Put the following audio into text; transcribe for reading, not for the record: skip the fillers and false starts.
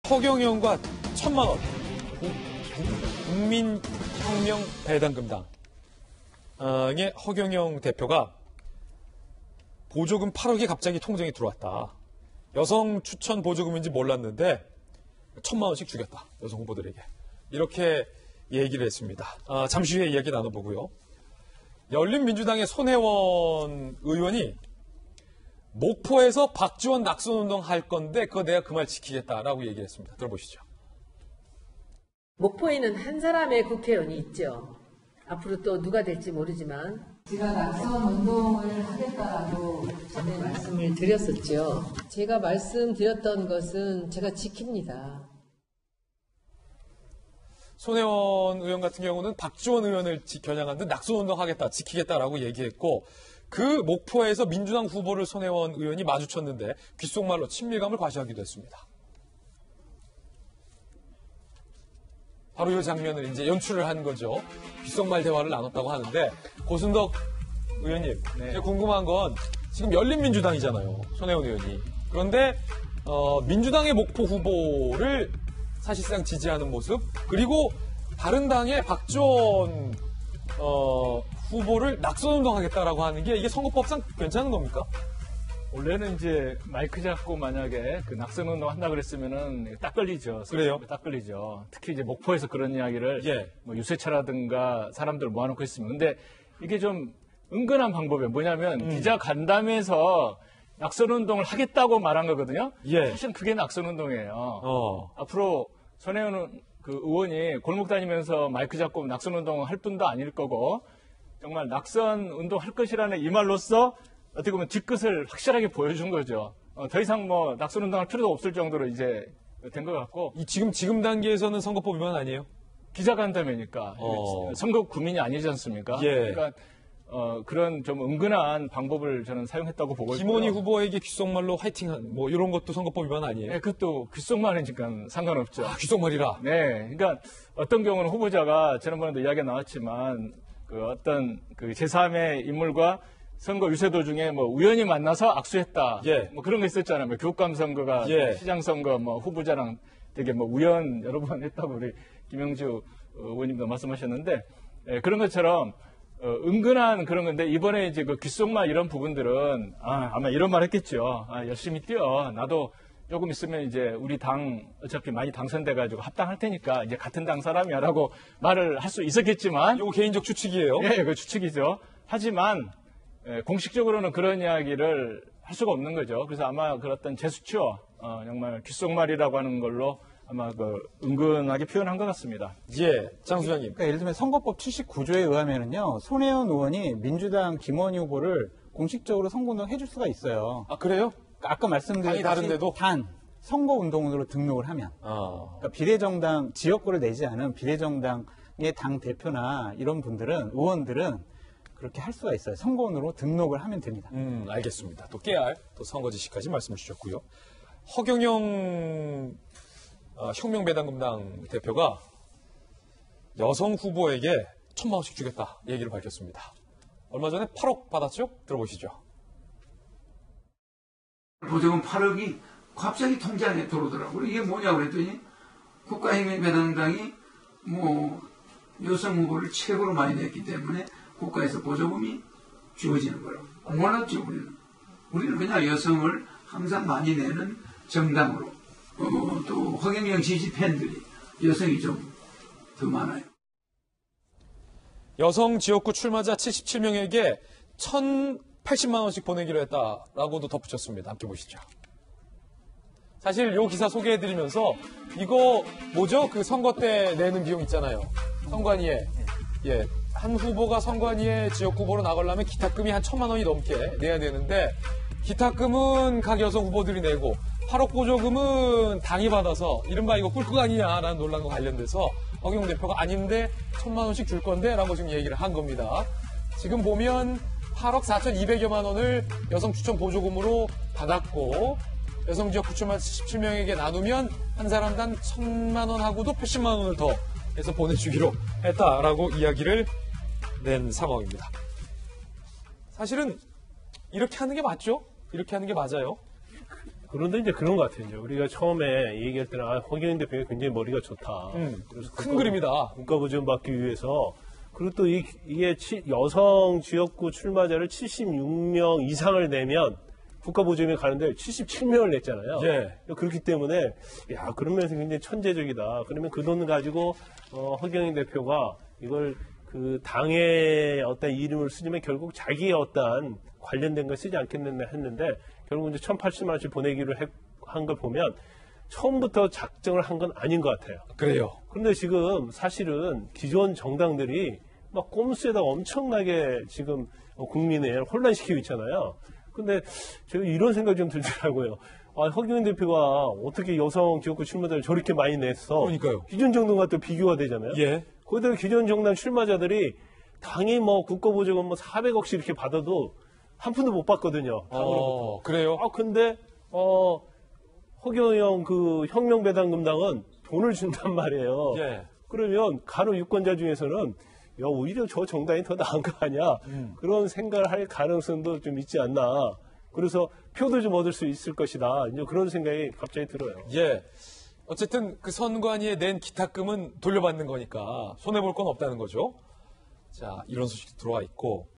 허경영과 1,000만 원. 국민혁명배당금당의 허경영 대표가 보조금 8억이 갑자기 통장에 들어왔다. 여성 추천 보조금인지 몰랐는데 1,000만 원씩 주겠다. 여성 후보들에게. 이렇게 얘기를 했습니다. 잠시 후에 이야기 나눠보고요. 열린민주당의 손혜원 의원이 목포에서 박지원 낙선운동 할 건데 그거 내가 그 말 지키겠다라고 얘기를 했습니다. 들어보시죠. 목포에는 한 사람의 국회의원이 있죠. 앞으로 또 누가 될지 모르지만 제가 낙선운동을 하겠다라고 전에 말씀을 드렸었죠. 제가 말씀드렸던 것은 제가 지킵니다. 손혜원 의원 같은 경우는 박지원 의원을 겨냥한 듯 낙선운동 하겠다, 지키겠다라고 얘기했고 그 목포에서 민주당 후보를 손혜원 의원이 마주쳤는데 귓속말로 친밀감을 과시하기도 했습니다. 바로 이 장면을 이제 연출을 한 거죠. 귓속말 대화를 나눴다고 하는데 고순덕 의원님, 네. 궁금한 건 지금 열린민주당이잖아요. 손혜원 의원이. 그런데 민주당의 목포 후보를 사실상 지지하는 모습, 그리고 다른 당의 박지원 후보를 낙선운동하겠다라고 하는 게 이게 선거법상 괜찮은 겁니까? 원래는 이제 마이크 잡고 만약에 그 낙선운동 한다 그랬으면은 딱 걸리죠. 그래요? 딱 걸리죠. 특히 이제 목포에서 그런 이야기를 예. 뭐 유세차라든가 사람들 모아놓고 있으면. 근데 이게 좀 은근한 방법이에요. 뭐냐면 기자 간담회에서 낙선운동을 하겠다고 말한 거거든요. 예. 사실은 그게 낙선운동이에요. 앞으로 손혜원 그 의원이 골목 다니면서 마이크 잡고 낙선운동 할 분도 아닐 거고 정말 낙선운동 할 것이라는 이 말로써 어떻게 보면 뒤끝을 확실하게 보여준 거죠. 더 이상 뭐 낙선운동 할 필요도 없을 정도로 이제 된 것 같고. 지금 단계에서는 선거법 위반 아니에요? 기자간담회니까. 선거 구민이 아니지 않습니까? 예. 그러니까 그런 좀 은근한 방법을 저는 사용했다고 보고 있고요. 김원희 후보에게 귓속말로 화이팅 뭐 이런 것도 선거법 위반 아니에요? 네, 그것도 귓속말이니까 상관없죠. 귓속말이라? 네. 그러니까 어떤 경우는 후보자가 지난번에도 이야기가 나왔지만 그 어떤 그 제3의 인물과 선거 유세 도중에 뭐 우연히 만나서 악수했다. 예. 뭐 그런 거 있었잖아요. 뭐 교육감 선거가 예. 시장 선거 뭐 후보자랑 되게 뭐 우연 여러 번 했다고 우리 김영주 의원님도 말씀하셨는데 그런 것처럼 은근한 그런 건데 이번에 이제 그 귓속말 이런 부분들은 아마 이런 말 했겠죠. 열심히 뛰어. 나도 조금 있으면 이제 우리 당 어차피 많이 당선돼가지고 합당할 테니까 이제 같은 당 사람이야라고 말을 할 수 있었겠지만 이거 개인적 추측이에요? 예, 그 추측이죠. 하지만 공식적으로는 그런 이야기를 할 수가 없는 거죠. 그래서 아마 그 어떤 제스처, 정말 귓속말이라고 하는 걸로 아마 그 은근하게 표현한 것 같습니다. 예, 장 소장님. 그러니까 예를 들면 선거법 79조에 의하면은요, 손혜원 의원이 민주당 김원희 후보를 공식적으로 선거운동 해줄 수가 있어요. 아, 그래요? 그러니까 아까 말씀드린 다른데도? 단 선거운동으로 등록을 하면, 그러니까 비례정당 지역구를 내지 않은 비례정당의 당 대표나 이런 분들은 의원들은 그렇게 할 수가 있어요. 선거운으로 등록을 하면 됩니다. 알겠습니다. 또 깨알, 또 선거 지시까지 말씀 주셨고요. 허경영 혁명배당금당 대표가 여성 후보에게 1,000만 원씩 주겠다 얘기를 밝혔습니다. 얼마 전에 8억 받았죠? 들어보시죠. 보조금 8억이 갑자기 통장에 들어오더라고요. 이게 뭐냐고 그랬더니 국가혁명배당당이 뭐 여성 후보를 최고로 많이 냈기 때문에 국가에서 보조금이 주어지는 거라고. 몰랐죠, 우리는. 우리는 그냥 여성을 항상 많이 내는 정당으로. 또 허경영 지지 팬들이 여성이 좀 더 많아요. 여성 지역구 출마자 77명에게 1,080만 원씩 보내기로 했다라고도 덧붙였습니다. 함께 보시죠. 사실 이 기사 소개해드리면서 이거 뭐죠? 그 선거 때 내는 비용 있잖아요. 선관위에. 예. 한 후보가 선관위에 지역 후보로 나가려면 기탁금이 한 1,000만 원이 넘게 내야 되는데 기탁금은 각 여성 후보들이 내고 8억 보조금은 당이 받아서 이른바 이거 꿀꺽 아니냐라는 논란과 관련돼서 허경영 대표가 아닌데 1,000만 원씩 줄 건데 라고 지금 얘기를 한 겁니다. 지금 보면 8억 4,200여만 원을 여성 추천 보조금으로 받았고 여성 지역 구출마 77명에게 나누면 한 사람당 1,000만 원하고도 80만 원을 더 해서 보내주기로 했다라고 이야기를 낸 상황입니다. 사실은 이렇게 하는 게 맞죠? 이렇게 하는 게 맞아요. 그런데 이제 그런 것 같아요. 이제 우리가 처음에 얘기할 때는 허경영 대표가 굉장히 머리가 좋다. 그래서 큰 그림이다. 국가보증 받기 위해서 그리고 또 이게 여성 지역구 출마자를 76명 이상을 내면 국가보증에 가는데 77명을 냈잖아요. 예. 그렇기 때문에 야 그런 면에서 굉장히 천재적이다. 그러면 그 돈을 가지고 허경영 대표가 이걸 그 당의 어떤 이름을 쓰지만 결국 자기의 어떤 관련된 걸 쓰지 않겠느냐 했는데 결국 이제 1,080만 원씩 보내기로 한 걸 보면 처음부터 작정을 한 건 아닌 것 같아요. 그래요. 그런데 지금 사실은 기존 정당들이 막 꼼수에다 엄청나게 지금 국민을 혼란시키고 있잖아요. 근데 제가 이런 생각이 좀 들더라고요. 허경영 대표가 어떻게 여성 지역구 출마자를 저렇게 많이 냈어? 그러니까요. 기존 정당과 또 비교가 되잖아요. 예. 거기다가 기존 정당 출마자들이 당이 뭐 국가보증은 뭐 400억씩 이렇게 받아도 한 푼도 못 받거든요. 당으로부터. 그래요? 근데 허경영 그 혁명배당금당은 돈을 준단 말이에요. 예. 그러면 간혹 유권자 중에서는 야 오히려 저 정당이 더 나은 거 아니야? 그런 생각을 할 가능성도 좀 있지 않나. 그래서 표도 좀 얻을 수 있을 것이다. 이제 그런 생각이 갑자기 들어요. 예. 어쨌든 그 선관위에 낸 기탁금은 돌려받는 거니까 손해볼 건 없다는 거죠. 자, 이런 소식도 들어와 있고.